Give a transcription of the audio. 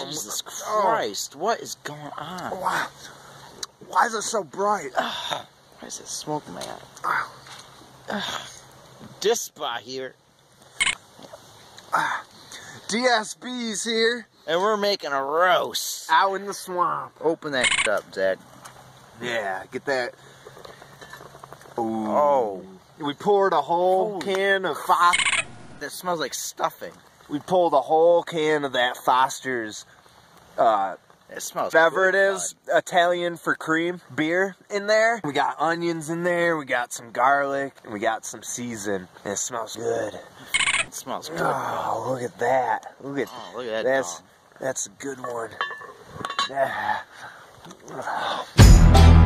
Jesus Christ, what is going on? Wow. Why is it so bright? Why is it smoke, man? This spot here. DSB's here. And we're making a roast. Out in the swamp. Open that up, Zach. Yeah, get that. Ooh. Oh. We poured a whole can of Foster's. That smells like stuffing. We pulled a whole can of that Foster's It smells whatever good, it is, Italian for cream beer in there. We got onions in there, we got some garlic, and we got some season. And it smells good. It smells good. Oh, look at that. Look at that. That's a good one. Yeah.